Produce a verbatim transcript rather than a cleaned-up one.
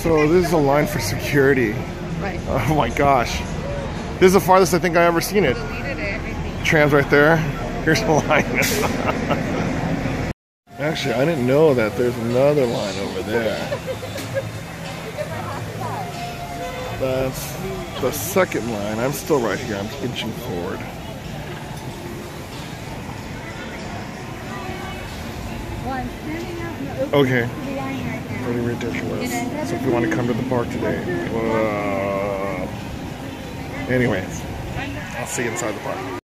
So this is a line for security. Right. Oh my gosh. This is the farthest I think I've ever seen it. Trams right there. Here's the line. Actually, I didn't know that there's another line over there. That's the second line. I'm still right here. I'm inching forward. Okay. Pretty ridiculous. So if you want to come to the park today. Uh, anyways, I'll see you inside the park.